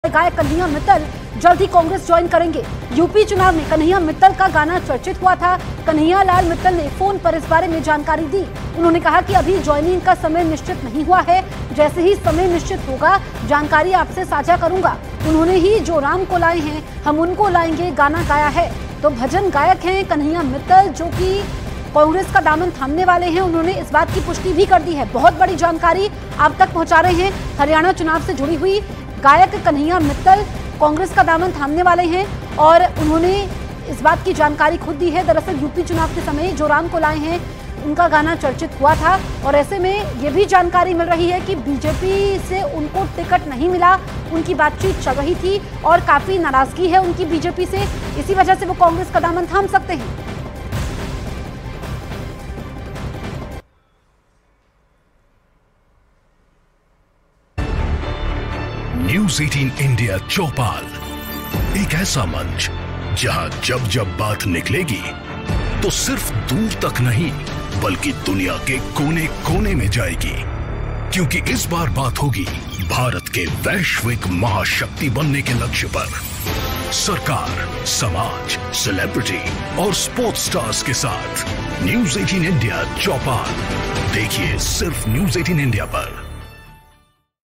गायक कन्हैया मित्तल जल्द ही कांग्रेस ज्वाइन करेंगे। यूपी चुनाव में कन्हैया मित्तल का गाना चर्चित हुआ था। कन्हैया लाल मित्तल ने फोन पर इस बारे में जानकारी दी। उन्होंने कहा कि अभी ज्वाइनिंग का समय निश्चित नहीं हुआ है, जैसे ही समय निश्चित होगा जानकारी आपसे साझा करूंगा। उन्होंने ही जो राम को लाए हैं हम उनको लाएंगे गाना गाया है। तो भजन गायक हैं कन्हैया मित्तल जो कि कांग्रेस का दामन थामने वाले हैं। उन्होंने इस बात की पुष्टि भी कर दी है। बहुत बड़ी जानकारी आप तक पहुंचा रहे हैं। हरियाणा चुनाव से जुड़ी हुई गायक कन्हैया मित्तल कांग्रेस का दामन थामने वाले हैं और उन्होंने इस बात की जानकारी खुद दी है। दरअसल यूपी चुनाव के समय जो राम को लाए हैं उनका गाना चर्चित हुआ था और ऐसे में ये भी जानकारी मिल रही है कि बीजेपी से उनको टिकट नहीं मिला। उनकी बातचीत चल रही थी और काफी नाराजगी है उनकी बीजेपी से। इसी वजह से वो कांग्रेस का दामन थाम सकते हैं। न्यूज़ 18 इंडिया चौपाल, एक ऐसा मंच जहां जब जब बात निकलेगी तो सिर्फ दूर तक नहीं बल्कि दुनिया के कोने कोने में जाएगी, क्योंकि इस बार बात होगी भारत के वैश्विक महाशक्ति बनने के लक्ष्य पर। सरकार, समाज, सेलिब्रिटी और स्पोर्ट्स स्टार्स के साथ न्यूज़ 18 इंडिया चौपाल देखिए सिर्फ न्यूज़ 18 इंडिया पर।